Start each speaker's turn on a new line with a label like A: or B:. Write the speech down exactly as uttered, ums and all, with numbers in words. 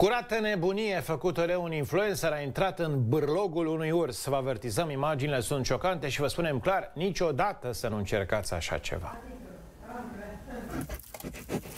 A: Curată nebunie făcută de un influencer a intrat în bârlogul unui urs. Vă avertizăm, imaginile sunt șocante și vă spunem clar, niciodată să nu încercați așa ceva.